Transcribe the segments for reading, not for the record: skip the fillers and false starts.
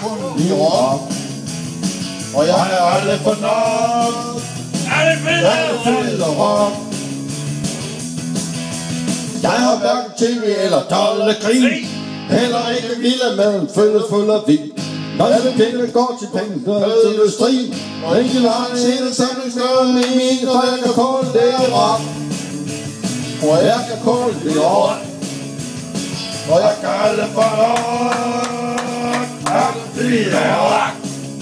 kun i rock. Og jeg er aldrig for nok. Er det fed rock. Jeg har hverken tv eller tolde grin. Heller ikke vilde med en følge fuld af vin. Når alle penge går til penge, til industrien. Og ingen har en hele samlingsgøren i min, og jeg kan kåle det rock. Og jeg kan kåle det rock. Og jeg kan aldrig for nok. Er det fed rock.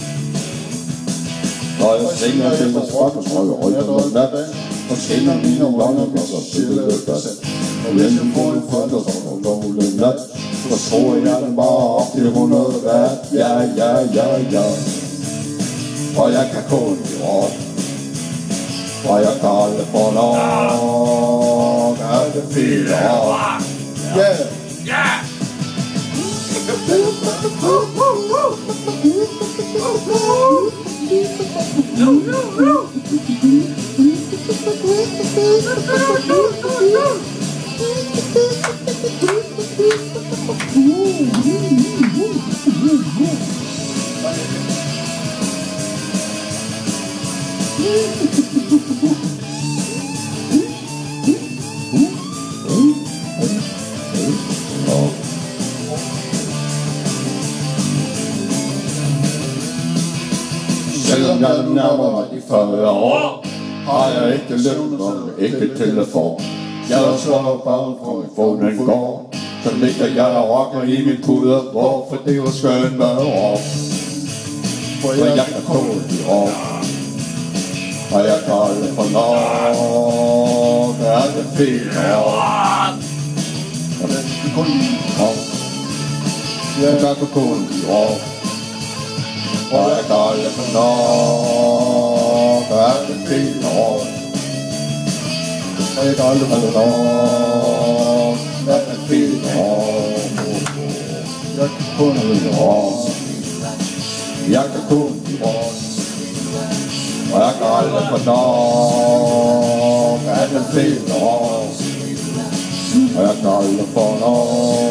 Når jeg sender til mig strøk og strøg og rykker noget nat, og sender mine lunger og så sidder det fast. Og hvis jeg får en folk, og så går dårlig nat, så tror jeg den bare op til 100 watt. Ja, ja, ja, ja. Og jeg kan kun i rock. Og jeg kan aldrig få nok. Er det fedt rock. Yeah. Ja! Selvom jeg nærmer mig de 40 år, har jeg ikke løbet om ikke telefon. Jeg er slået bare fra min phone en går. Så ligger jeg og rocker i min puder, hvorfor det var skønt med rock. For jeg kan kåle i rock. Og jeg kan aldrig for nok. Er det fedt rock. Og det er kun rock. Jeg kan kåle i rock. Og jeg kan aldrig for nok. Er det fedt rock. Og jeg kan aldrig for nok. Er det fedt rock. Jeg kan kun i rock. Jeg kan kun i rock. Og jeg kan aldrig for nok. Er det fedt rock. Og jeg kan aldrig for nok.